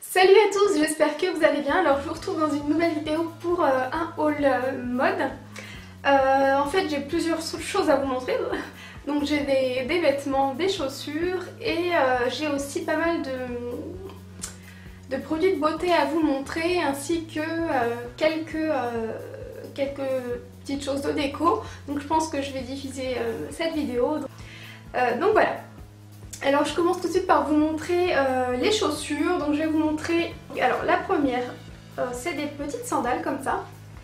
Salut à tous, j'espère que vous allez bien. Alors je vous retrouve dans une nouvelle vidéo pour un haul mode. En fait j'ai plusieurs choses à vous montrer. Donc j'ai des vêtements, des chaussures et j'ai aussi pas mal de produits de beauté à vous montrer, ainsi que quelques petites choses de déco. Donc je pense que je vais diffuser cette vidéo. Donc voilà. Alors je commence tout de suite par vous montrer les chaussures. Donc je vais vous montrer, alors la première c'est des petites sandales comme ça.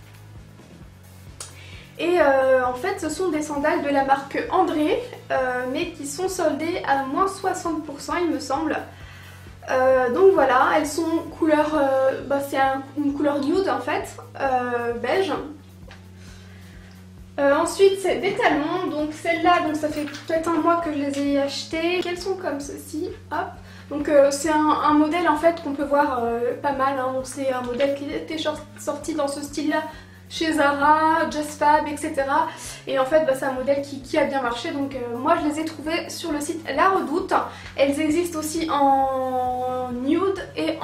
Et en fait ce sont des sandales de la marque André, mais qui sont soldées à moins 60% il me semble. Donc voilà, elles sont couleur, c'est une couleur nude en fait, beige. Ensuite c'est des talons, donc celles-là, donc ça fait peut-être un mois que je les ai achetées. Elles sont comme ceci, hop. Donc c'est un modèle en fait qu'on peut voir pas mal, hein. C'est un modèle qui était sorti dans ce style-là chez Zara, Just Fab, etc. Et en fait c'est un modèle qui a bien marché, donc moi je les ai trouvées sur le site La Redoute. Elles existent aussi en nude et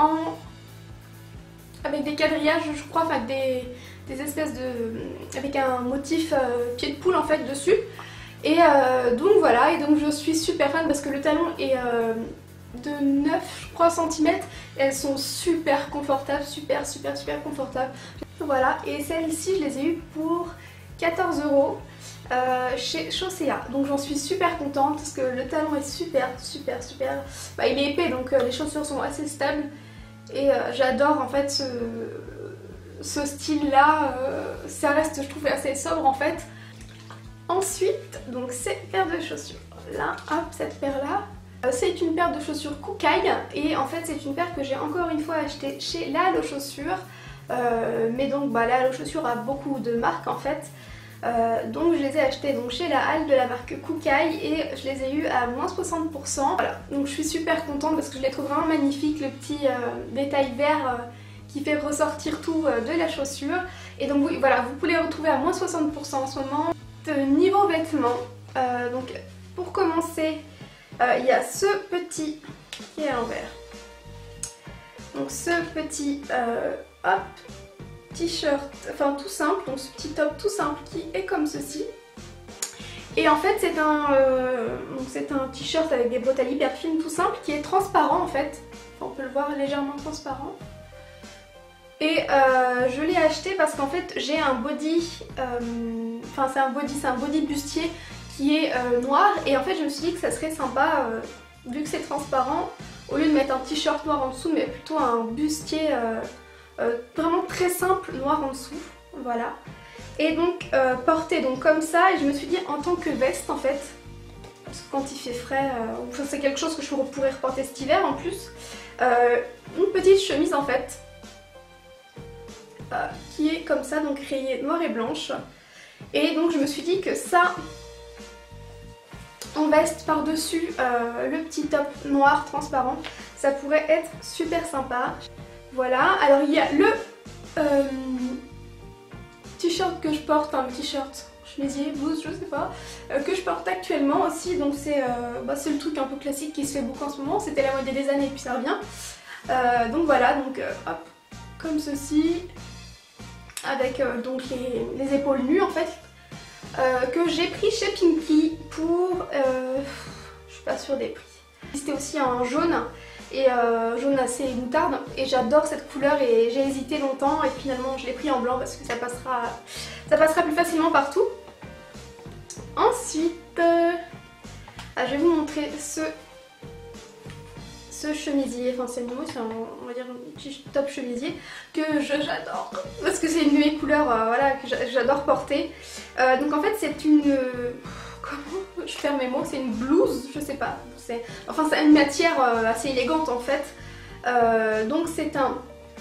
avec des quadrillages je crois, enfin des espèces avec un motif pied de poule en fait dessus. Et donc voilà, et donc je suis super fan parce que le talon est de 9 je crois centimètres. Elles sont super confortables, super confortables. Voilà, et celles-ci je les ai eues pour 14 € chez Chaussea. Donc j'en suis super contente parce que le talon est super. Il est épais, donc les chaussures sont assez stables. Et j'adore en fait ce style là, ça reste je trouve assez sobre en fait. Ensuite donc cette paire de chaussures là, hop, cette paire là, c'est une paire de chaussures Kookaï. Et en fait c'est une paire que j'ai encore une fois achetée chez La Hallo Chaussures. Mais donc La Hallo Chaussures a beaucoup de marques en fait. Donc je les ai achetées donc chez La Halle de la marque Kookaï et je les ai eues à moins 60%. Voilà, donc je suis super contente parce que je les trouve vraiment magnifiques, le petit détail vert qui fait ressortir tout de la chaussure. Et donc oui, voilà, vous pouvez les retrouver à moins 60% en ce moment. Niveau vêtements, donc pour commencer, il y a ce petit qui est à l'envers. Donc ce petit hop, t-shirt, enfin tout simple, donc ce petit top tout simple qui est comme ceci. Et en fait c'est un t-shirt avec des bretelles hyper fines tout simple qui est transparent en fait. Enfin, on peut le voir légèrement transparent. Et je l'ai acheté parce qu'en fait j'ai un body, c'est un body bustier qui est noir. Et en fait je me suis dit que ça serait sympa, vu que c'est transparent, au lieu de mettre un t-shirt noir en dessous, mais plutôt un bustier vraiment très simple noir en dessous. Voilà. Et donc porté donc comme ça, et je me suis dit en tant que veste en fait, parce que quand il fait frais, c'est quelque chose que je pourrais reporter cet hiver en plus, une petite chemise en fait, qui est comme ça, donc rayée noire et blanche. Et donc je me suis dit que ça, en veste par-dessus le petit top noir transparent, ça pourrait être super sympa. Voilà, alors il y a le t-shirt que je porte, le t-shirt chemisier, blouse, je sais pas, que je porte actuellement aussi. Donc c'est le truc un peu classique qui se fait beaucoup en ce moment, c'était la mode des années et puis ça revient. Donc voilà, donc hop, comme ceci, avec donc les épaules nues en fait, que j'ai pris chez Pinky pour, je suis pas sûre des prix. C'était aussi en jaune, et jaune assez moutarde, et j'adore cette couleur et j'ai hésité longtemps et finalement je l'ai pris en blanc parce que ça passera plus facilement partout. Ensuite, je vais vous montrer ce chemisier, enfin c'est on va dire un petit top chemisier que j'adore parce que c'est une de mes couleurs voilà, que j'adore porter. Donc en fait c'est une, comment je ferme mes mots, c'est une blouse, je sais pas, c'est une matière assez élégante en fait. Donc c'est un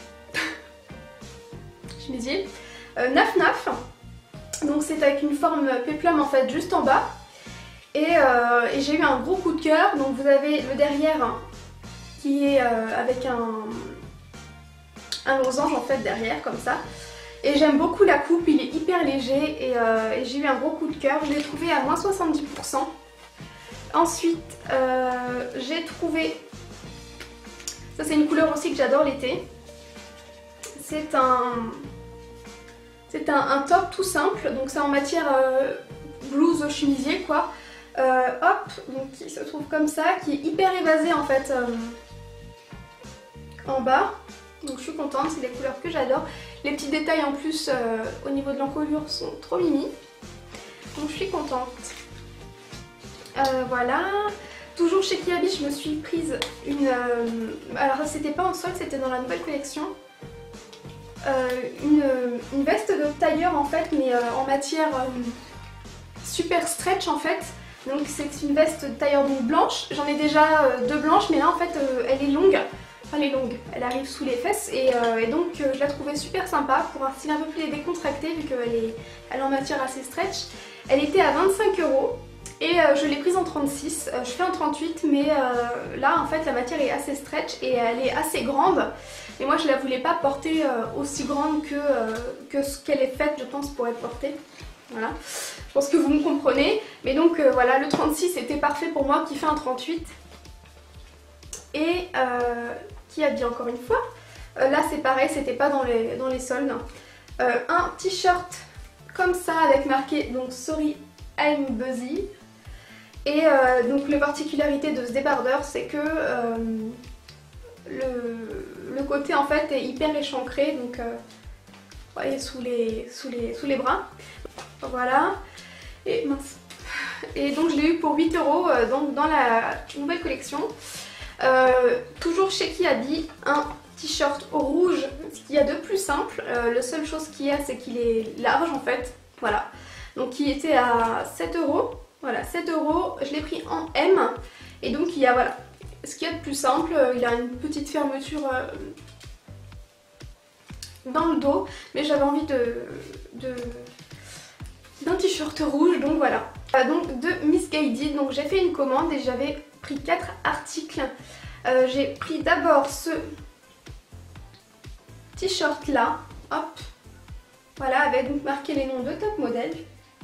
chemisier naf, donc c'est avec une forme péplum en fait juste en bas. Et j'ai eu un gros coup de cœur. Donc vous avez le derrière, hein, qui est avec un losange en fait derrière comme ça. Et j'aime beaucoup la coupe, il est hyper léger et j'ai eu un gros coup de cœur. Je l'ai trouvé à moins 70%. Ensuite j'ai trouvé Ça c'est une couleur aussi que j'adore l'été. C'est un top tout simple, donc c'est en matière blouse chemisier quoi. Hop, donc qui se trouve comme ça, qui est hyper évasé en fait en bas. Donc je suis contente, c'est des couleurs que j'adore. Les petits détails en plus au niveau de l'encolure sont trop mimi. Donc je suis contente. Voilà. Toujours chez Kiabi, je me suis prise une... alors c'était pas en solde, c'était dans la nouvelle collection. Une veste de tailleur en fait, mais en matière super stretch en fait. Donc c'est une veste de tailleur donc blanche. J'en ai déjà deux blanches, mais là en fait elle est longue. Enfin elle est longue, elle arrive sous les fesses et donc je la trouvais super sympa pour un style un peu plus décontracté vu qu'elle est en matière assez stretch. Elle était à 25 € et je l'ai prise en 36. Je fais en 38 mais là en fait la matière est assez stretch et elle est assez grande. Et moi je la voulais pas porter aussi grande que ce qu'elle est faite je pense pour être portée. Voilà, je pense que vous me comprenez. Mais donc voilà, le 36 était parfait pour moi qui fait un 38. Et qui habille encore une fois. Là c'est pareil, c'était pas dans les soldes. Un t-shirt comme ça avec marqué donc Sorry I'm Busy. Et donc la particularité de ce débardeur c'est que le côté en fait est hyper échancré, donc vous voyez sous les bras. Voilà. Et mince. Et donc je l'ai eu pour 8 € donc dans la nouvelle collection. Toujours chez Kiabi, un t-shirt rouge, ce qu'il y a de plus simple. La seule chose qu'il y a c'est qu'il est large en fait. Voilà. Donc il était à 7 €. Voilà, 7 €. Je l'ai pris en M. Et donc il y a voilà. Ce qu'il y a de plus simple, il a une petite fermeture dans le dos, mais j'avais envie d'un t-shirt rouge, donc voilà. Donc de Missguided, donc j'ai fait une commande et j'avais pris 4 articles. J'ai pris d'abord ce t-shirt là, hop, voilà, avec donc marqué les noms de top modèle.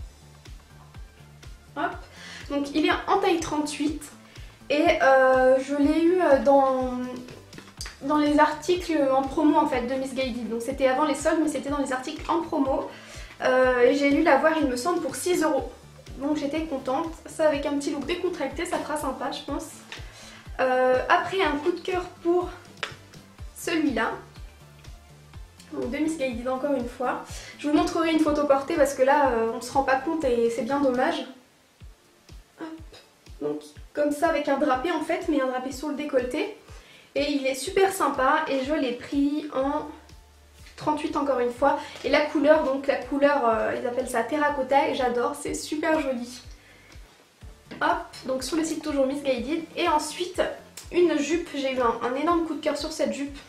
Hop, donc il est en taille 38. Et je l'ai eu dans les articles en promo en fait de Missguided. Donc c'était avant les soldes mais c'était dans les articles en promo. Et j'ai dû l'avoir il me semble pour 6 €. Donc j'étais contente. Ça avec un petit look décontracté, ça fera sympa je pense. Après un coup de cœur pour celui-là. Donc de Missguided encore une fois. Je vous montrerai une photo portée parce que là on se rend pas compte et c'est bien dommage. Hop. Donc comme ça avec un drapé en fait, mais un drapé sur le décolleté. Et il est super sympa et je l'ai pris en 38 encore une fois. Et la couleur, donc la couleur, ils appellent ça terracotta et j'adore, c'est super joli. Hop, donc sur le site toujours Missguided. Et ensuite, une jupe, j'ai eu un énorme coup de cœur sur cette jupe.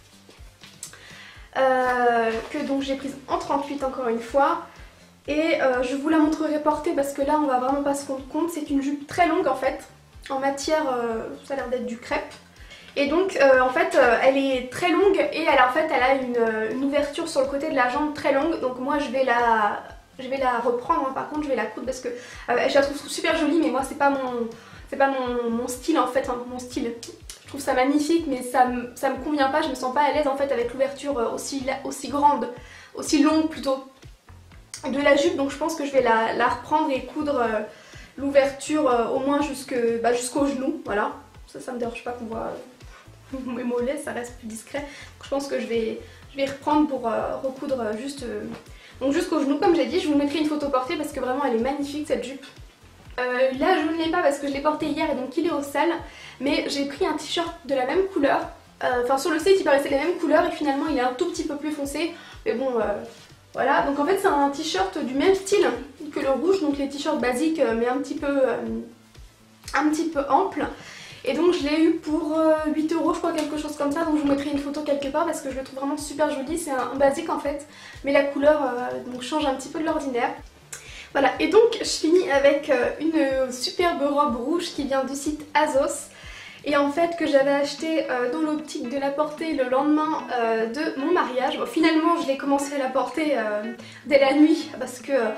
Que donc j'ai prise en 38 encore une fois. Et je vous la montrerai portée parce que là on va vraiment pas se rendre compte. C'est une jupe très longue en fait. En matière, ça a l'air d'être du crêpe. Et donc en fait elle est très longue et elle a une ouverture sur le côté de la jambe très longue. Donc moi je vais la reprendre hein. Par contre je vais la coudre parce que je la trouve super jolie mais moi c'est pas mon style en fait, hein, mon style. Je trouve ça magnifique mais ça me convient pas, je me sens pas à l'aise en fait avec l'ouverture aussi grande, aussi longue plutôt de la jupe. Donc je pense que je vais la reprendre et coudre l'ouverture au moins jusqu'au genou, voilà. Ça me dérange pas qu'on voit mes mollets, ça reste plus discret. Donc je pense que je vais reprendre pour recoudre juste donc jusqu'au genou comme j'ai dit. Je vous mettrai une photo portée parce que vraiment elle est magnifique cette jupe. Là je ne l'ai pas parce que je l'ai porté hier et donc il est au sale. Mais j'ai pris un t-shirt de la même couleur. Enfin sur le site il paraissait les mêmes couleurs et finalement il est un tout petit peu plus foncé. Mais bon voilà, donc en fait c'est un t-shirt du même style que le rouge, donc les t-shirts basiques mais un petit peu ample. Et donc je l'ai eu pour 8 € je crois, quelque chose comme ça. Donc je vous mettrai une photo quelque part parce que je le trouve vraiment super joli. C'est un basique en fait, mais la couleur donc change un petit peu de l'ordinaire. Voilà, et donc je finis avec une superbe robe rouge qui vient du site Azos. Et en fait que j'avais acheté dans l'optique de la porter le lendemain de mon mariage. Bon, finalement je l'ai commencé à la porter dès la nuit parce que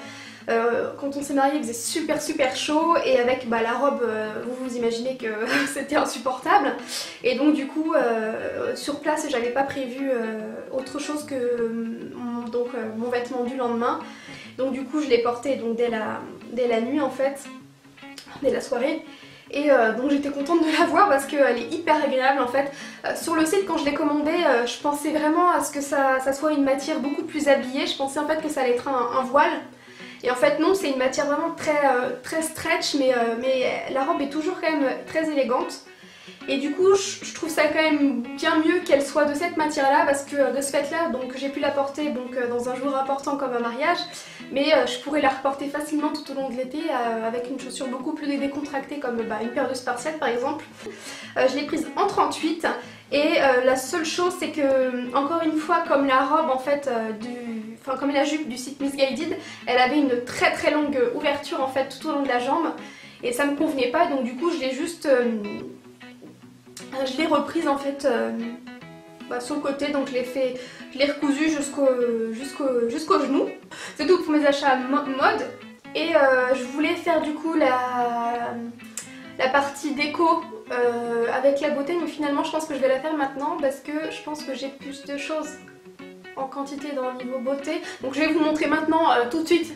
Quand on s'est marié, il faisait super chaud et avec la robe, vous imaginez que c'était insupportable. Et donc du coup, sur place, j'avais pas prévu autre chose que mon vêtement du lendemain. Donc du coup, je l'ai porté donc, dès la nuit en fait, dès la soirée. Et donc j'étais contente de la voir parce qu'elle est hyper agréable en fait. Sur le site quand je l'ai commandé, je pensais vraiment à ce que ça soit une matière beaucoup plus habillée. Je pensais en fait que ça allait être un voile. Et en fait non, c'est une matière vraiment très stretch, mais la robe est toujours quand même très élégante. Et du coup je trouve ça quand même bien mieux qu'elle soit de cette matière là parce que de ce fait là donc j'ai pu la porter donc, dans un jour important comme un mariage, mais je pourrais la reporter facilement tout au long de l'été avec une chaussure beaucoup plus décontractée comme une paire de Spartiates par exemple. Je l'ai prise en 38 et la seule chose c'est que encore une fois comme la robe en fait comme la jupe du site Missguided, elle avait une très longue ouverture en fait tout au long de la jambe et ça me convenait pas donc du coup je l'ai juste je l'ai reprise en fait sur le côté, donc je l'ai recousu jusqu'au genou. C'est tout pour mes achats mode. Et je voulais faire du coup la partie déco avec la beauté, mais finalement je pense que je vais la faire maintenant parce que je pense que j'ai plus de choses en quantité dans le niveau beauté. Donc je vais vous montrer maintenant tout de suite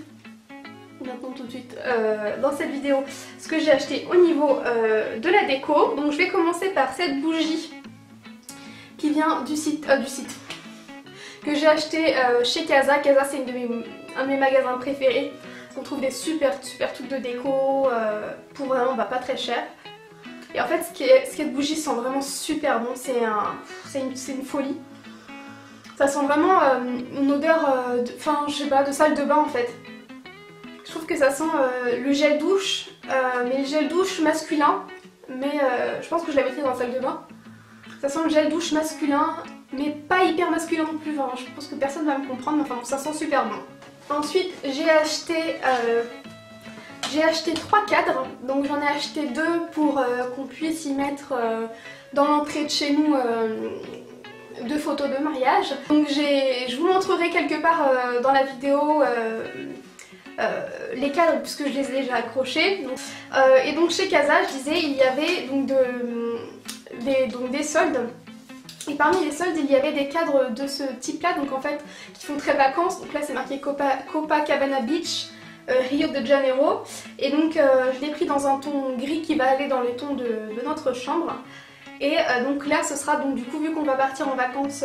dans cette vidéo ce que j'ai acheté au niveau de la déco. Donc je vais commencer par cette bougie qui vient du site que j'ai acheté chez Casa. Casa c'est un de mes magasins préférés. On trouve des super trucs de déco pour vraiment pas très cher. Et en fait cette bougie sent vraiment super bon, c'est une folie. Ça sent vraiment une odeur je sais pas, de salle de bain en fait. Je trouve que ça sent le gel douche, mais le gel douche masculin, mais je pense que je l'avais pris dans la salle de bain. Ça sent le gel douche masculin, mais pas hyper masculin non plus, enfin, je pense que personne va me comprendre, mais enfin ça sent super bon. Ensuite j'ai acheté 3 cadres, donc j'en ai acheté 2 pour qu'on puisse y mettre dans l'entrée de chez nous 2 photos de mariage. Donc je vous montrerai quelque part dans la vidéo les cadres puisque je les ai déjà accrochés. Et donc chez Casa, je disais, il y avait donc des soldes. Et parmi les soldes, il y avait des cadres de ce type là, donc en fait qui font très vacances. Donc là c'est marqué Copacabana Beach, Rio de Janeiro. Et donc je l'ai pris dans un ton gris qui va aller dans les tons de notre chambre. Et donc là ce sera donc du coup, vu qu'on va partir en vacances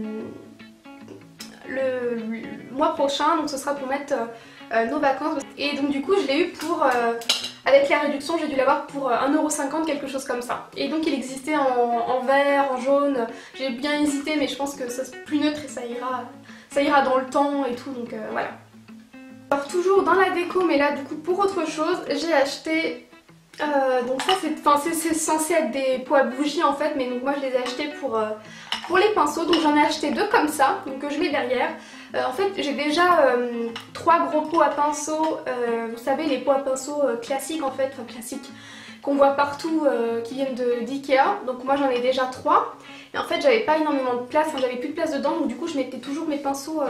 le mois prochain, donc ce sera pour mettre nos vacances. Et donc du coup je l'ai eu pour, avec la réduction j'ai dû l'avoir pour 1,50 €, quelque chose comme ça. Et donc il existait en vert, en jaune, j'ai bien hésité mais je pense que c'est plus neutre et ça ira dans le temps et tout, donc voilà. Alors toujours dans la déco, mais là du coup pour autre chose, j'ai acheté donc ça c'est censé être des pots à bougies en fait, mais donc moi je les ai achetés pour les pinceaux. Donc j'en ai acheté 2 comme ça, donc je mets derrière. En fait j'ai déjà 3 gros pots à pinceaux, vous savez les pots à pinceaux classiques en fait, enfin classiques, qu'on voit partout, qui viennent d'Ikea. Donc moi j'en ai déjà 3. Et en fait j'avais pas énormément de place, j'avais plus de place dedans, donc du coup je mettais toujours mes pinceaux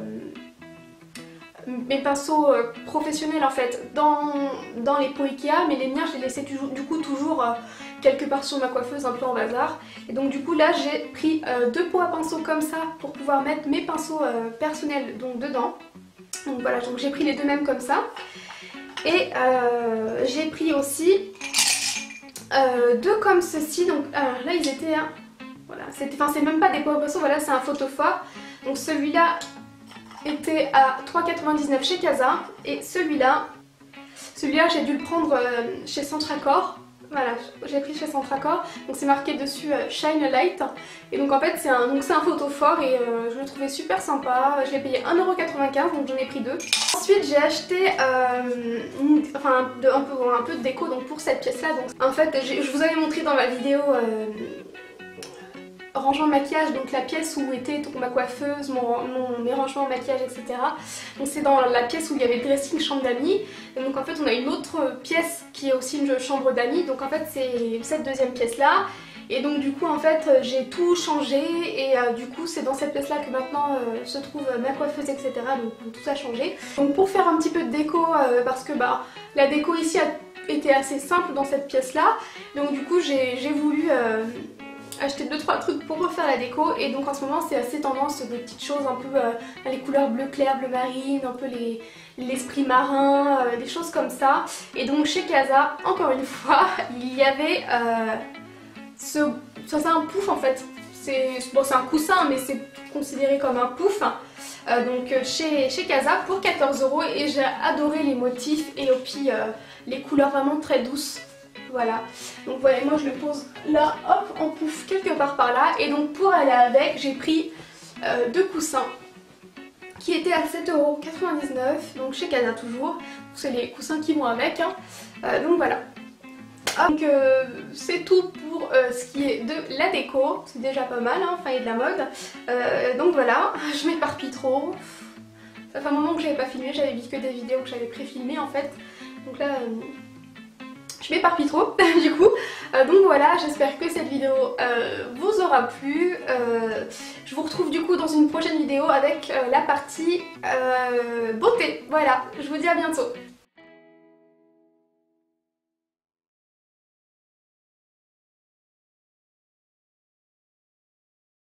professionnels en fait dans les pots Ikea, mais les miens je les laissais toujours quelque part sur ma coiffeuse un peu en bazar. Et donc du coup là j'ai pris 2 pots à pinceaux comme ça pour pouvoir mettre mes pinceaux personnels donc dedans. Donc voilà, donc j'ai pris les 2 mêmes comme ça. Et j'ai pris aussi 2 comme ceci. Donc alors là ils étaient voilà, c'est même pas des pots à pinceaux, voilà, c'est un photophore. Donc celui-là était à 3,99 € chez Casa, et celui-là j'ai dû le prendre chez Centracor. Voilà, j'ai pris chez Centracor, donc c'est marqué dessus Shine a Light. Et donc en fait c'est un photophore et je le trouvais super sympa. Je l'ai payé 1,95 €, donc j'en ai pris 2. Ensuite j'ai acheté un peu de déco donc pour cette pièce là. Donc en fait je vous avais montré dans ma vidéo rangement maquillage, donc la pièce où était donc, ma coiffeuse, mes rangements maquillage, etc. Donc c'est dans la pièce où il y avait le dressing, chambre d'amis. Et donc en fait on a une autre pièce qui est aussi une chambre d'amis. Donc en fait c'est cette deuxième pièce là. Et donc du coup en fait j'ai tout changé et du coup c'est dans cette pièce là que maintenant se trouve ma coiffeuse, etc. Donc tout a changé. Donc pour faire un petit peu de déco, parce que bah la déco ici a été assez simple dans cette pièce là, donc du coup j'ai voulu acheter 2-3 trucs pour refaire la déco. Et donc en ce moment c'est assez tendance des petites choses un peu les couleurs bleu clair, bleu marine, un peu l'esprit marin, des choses comme ça. Et donc chez Casa, encore une fois, il y avait ça c'est un pouf en fait. Bon, c'est un coussin mais c'est considéré comme un pouf. Donc chez Casa pour 14 € et j'ai adoré les motifs et puis les couleurs vraiment très douces. Voilà, donc voilà, moi je le pose là, hop, en pouf quelque part par là. Et donc pour aller avec, j'ai pris 2 coussins qui étaient à 7,99 €, donc chez Casa toujours. C'est les coussins qui vont avec, hein. Donc voilà. Donc c'est tout pour ce qui est de la déco, c'est déjà pas mal, hein, enfin il y a de la mode. Donc voilà, je m'éparpille trop. Ça fait un moment que j'avais pas filmé, j'avais vu que des vidéos que j'avais pré-filmées en fait. Donc là... je m'éparpille trop du coup. Donc voilà, j'espère que cette vidéo vous aura plu. Je vous retrouve du coup dans une prochaine vidéo avec la partie beauté. Voilà, je vous dis à bientôt.